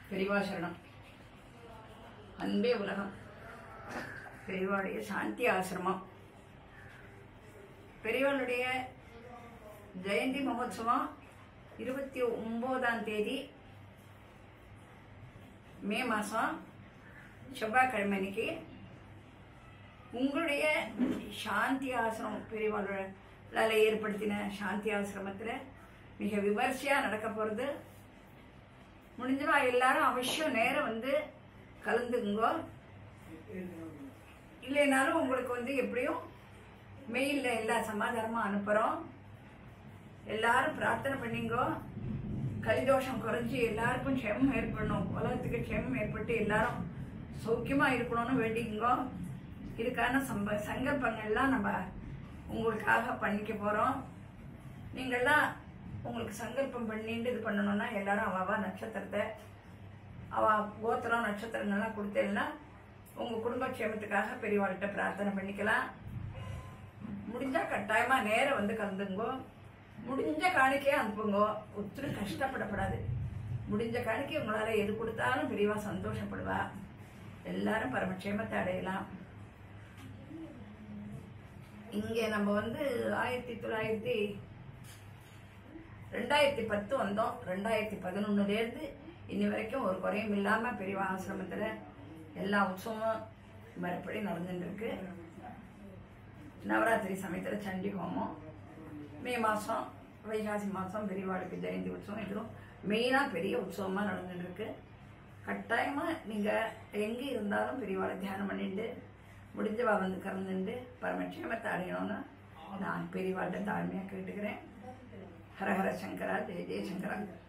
பெரியவா சரணம். அன்பே உலகம். பெரியவாளுடைய சாந்தி ஆசிரமம். பெரியவாளுடைய ஜெயந்தி மகோத்சவம் 29ஆம் தேதி மே மாதம் செவ்வாய்க்கிழமை அன்னைக்கு உங்களுடைய சாந்தி ஆசிரமம் பெரியவாளால் ஏற்படுத்தின சாந்தி ஆசிரமத்தில் மிக விமர்சையாக நடக்க போகிறது. முடிஞ்சவா எல்லாரும் அவசியம் நேரம் வந்து கலந்துக்குங்கோ. இல்லைனாலும் உங்களுக்கு எப்படியும் மெயிலில் எல்லா சமாதானமும் அனுப்புகிறோம். எல்லாரும் பிரார்த்தனை பண்ணிங்கோ. கலிதோஷம் குறைஞ்சி எல்லாருக்கும் க்ஷேமம் ஏற்படணும், உலகத்துக்கு க்ஷேமம் ஏற்பட்டு எல்லாரும் சௌக்கியமாக இருக்கணும்னு வேண்டிக்குங்கோ. இதுக்கான சங்கல்பங்கள்லாம் நம்ம உங்களுக்காக பண்ணிக்க போகிறோம். நீங்கள்லாம் உங்களுக்கு சங்கல்பம் பண்ணிட்டு இது பண்ணணும்னா எல்லாரும் அவா நட்சத்திரத்தை கோத்திரம் நட்சத்திரங்கள்லாம் கொடுத்தேன்னா உங்கள் குடும்பக்ஷேமத்துக்காக பெரியவாள்கிட்ட பிரார்த்தனை பண்ணிக்கலாம். முடிஞ்சால் கட்டாயமாக நேரம் வந்து கலந்துங்கோ. முடிஞ்ச காணிக்கையே அனுப்புங்கோ. ஒருத்தரும் கஷ்டப்படப்படாது. முடிஞ்ச காணிக்கை உங்களால் எது கொடுத்தாலும் பெரியவா சந்தோஷப்படுவா. எல்லாரும் பரமக்ஷேமத்தை அடையலாம். இங்கே நம்ம 2010 வந்தோம். 2011லேருந்து இன்னி வரைக்கும் ஒரு குறையும் இல்லாமல் பெரியவா ஆசிரமத்தில் எல்லா உற்சவமும் மறுபடி நடந்துட்டுருக்கு. நவராத்திரி சமயத்தில் சண்டி ஹோமம், மே மாதம் வைகாசி மாதம் பெரியவாளுக்கு ஜெயந்தி உற்சவம், இதுவும் மெயினாக பெரிய உற்சவமாக நடந்துட்டுருக்கு. கட்டாயமாக நீங்கள் எங்கே இருந்தாலும் பெரியவாளை தியானம் பண்ணிட்டு முடிஞ்சவா வந்து கலந்துட்டு பரமக்ஷேமத்தை அடையணும்னு நான் பெரியவாள்கிட்ட தாழ்மையாக கேட்டுக்கிறேன். ஹரஹர சங்கரா, ஜெய ஜெய சங்கரா.